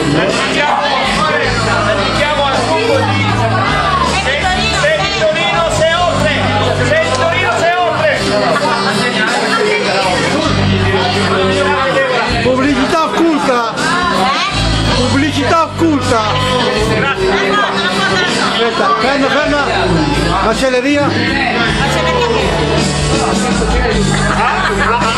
dedichiamo al gruppo di Se il Torino se oltre, se il Torino se oltre. Pubblicità occulta! Pubblicità occulta! Aspetta, ferma! Macelleria! Macelleria che?